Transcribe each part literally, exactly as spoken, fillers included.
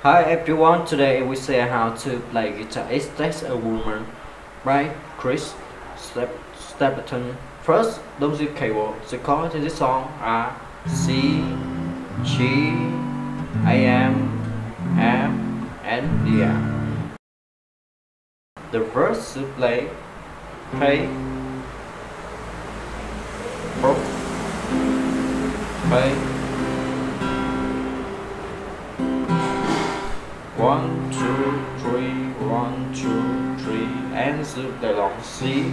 Hi everyone, today we see how to play guitar. Is that a woman? Right, Chris Stap Stapleton. First, those the keyboard. The chords in this song are C, G, A M, F, and D. The verse to play P, F, P. One, two, three, one, two, three, and the play long C,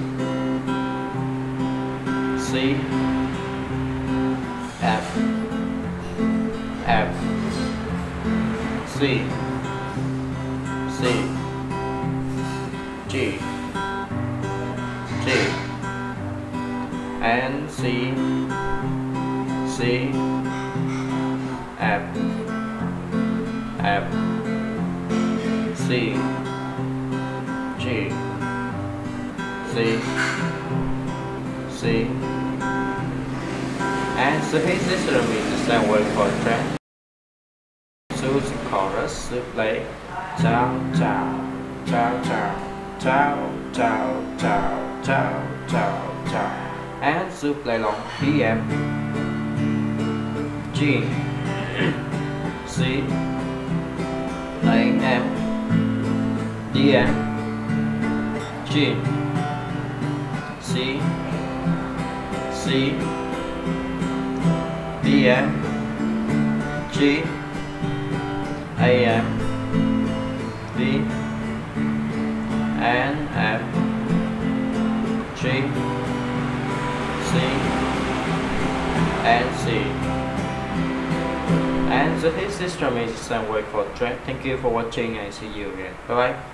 C, F, F, C, C, G, G, and C, C, F, F, C, G, C, C, and so his instrument is the same way for the track. So the chorus to play ciao ciao ciao ciao ciao ciao ciao ciao ciao ciao, and to play long P F, G, C, A M, D, G, C, C, D, G, A M, D, and F, G, C, and C. And the hit system is the same way for track. Thank you for watching and see you again. Bye bye.